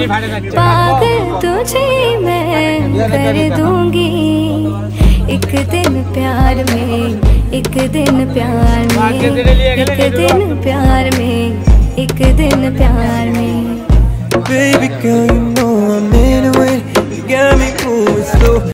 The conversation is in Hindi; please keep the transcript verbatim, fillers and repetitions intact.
पागल तुझे मैं कर दूंगी। एक दिन प्यार में, एक दिन प्यार में, एक दिन प्यार में, एक दिन प्यार में। Baby girl, you know I'm in a way. You got me moving slow.